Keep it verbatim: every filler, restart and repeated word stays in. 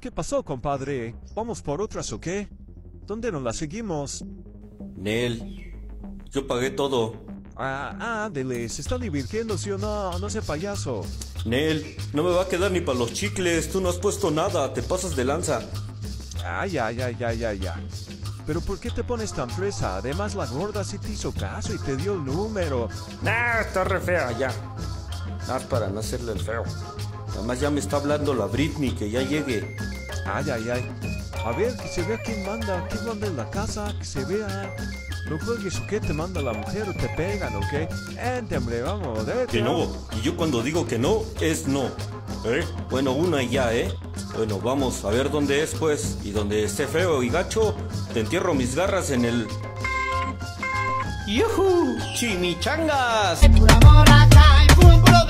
¿Qué pasó, compadre? ¿Vamos por otras o qué? ¿Dónde nos la seguimos? Nel, yo pagué todo. Ah, ah, dele, se está divirtiendo, ¿sí o no? No sea payaso. Nel, no me va a quedar ni para los chicles, tú no has puesto nada, te pasas de lanza. Ah, ya, ya, ya, ya, ya. Pero ¿por qué te pones tan fresa? Además la gorda sí te hizo caso y te dio el número. Nah, está re fea ya. Nada más para no hacerle el feo. Además ya me está hablando la Britney, que ya llegue. Ay, ay, ay. A ver, que se vea quién manda, quién manda en la casa, que se vea. No juegues o qué, te manda la mujer o te pegan, ¿ok? Ente, hombre, vamos, eh. Que no, y yo cuando digo que no, es no. ¿Eh? Bueno, una y ya, ¿eh? Bueno, vamos a ver dónde es, pues. Y donde esté feo y gacho, te entierro mis garras en el... ¡Yuhu! ¡Chimichangas! Pura mona, cae, pum, puro